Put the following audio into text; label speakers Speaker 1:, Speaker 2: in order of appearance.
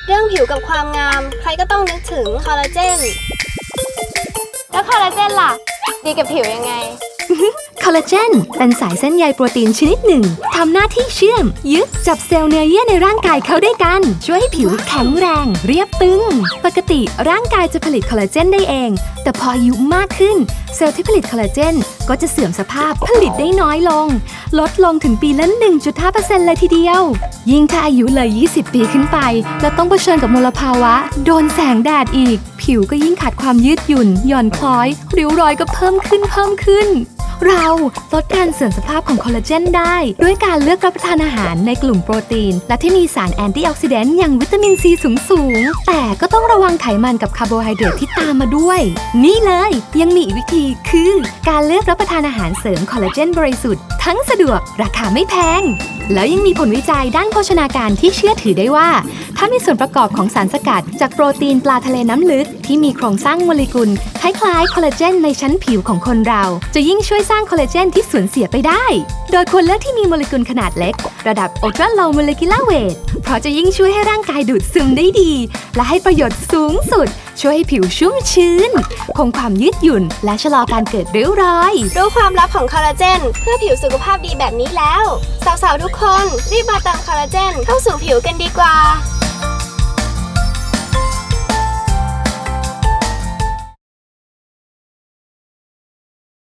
Speaker 1: เรื่องผิวกับความงามใครก็ต้องนึกถึงคอลลาเจนแล้วคอลลาเจนล่ะดีกับผิวยังไง
Speaker 2: คอลลาเจนเป็นสายเส้นใยโปรตีนชนิดหนึ่งทำหน้าที่เชื่อมยึดจับเซลล์เนื้อเยื่อในร่างกายเข้าด้วยกันช่วยให้ผิวแข็งแรงเรียบตึงปกติร่างกายจะผลิตคอลลาเจนได้เองแต่พออายุมากขึ้นเซลล์ที่ผลิตคอลลาเจนก็จะเสื่อมสภาพผลิตได้น้อยลงลดลงถึงปีละ 1.5% เลยทีเดียวยิ่งถ้าอายุเลย20 ปีขึ้นไปและต้องเผชิญกับมลภาวะโดนแสงแดดอีกผิวก็ยิ่งขาดความยืดหยุ่นหย่อนคล้อยริ้วรอยก็เพิ่มขึ้นเราลดการเสื่อมสภาพของคอลลาเจนได้ด้วยการเลือกรับประทานอาหารในกลุ่มโปรตีนและที่มีสารแอนตี้ออกซิแดนต์อย่างวิตามินซีสูงแต่ก็ต้องระวังไขมันกับคาร์โบไฮเดรตที่ตามมาด้วยนี่เลยยังมีอีกวิธีคือการเลือกรับประทานอาหารเสริมคอลลาเจนบริสุทธิ์ทั้งสะดวกราคาไม่แพงแล้วยังมีผลวิจัยด้านโภชนาการที่เชื่อถือได้ว่าถ้ามีส่วนประกอบของสารสกัดจากโปรตีนปลาทะเลน้ำลึกที่มีโครงสร้างโมเลกุลคล้ายๆคอลลาเจนในชั้นผิวของคนเราจะยิ่งช่วยสร้างคอลลาเจนที่สูญเสียไปได้โดยควรเลือกที่มีโมเลกุลขนาดเล็กระดับ Ultra Low Molecular Weight เพราะจะยิ่งช่วยให้ร่างกายดูดซึมได้ดีและให้ประโยชน์สูงสุดช่วยให้ผิวชุ่มชื้นคงความยืดหยุ่นและชะลอการเกิดริ้วรอย
Speaker 1: รู้ความลับของคอลลาเจนเพื่อผิวสุขภาพดีแบบนี้แล้วสาวๆทุกคนรีบมาเติมคอลลาเจนเข้าสู่ผิวกันดีกว่า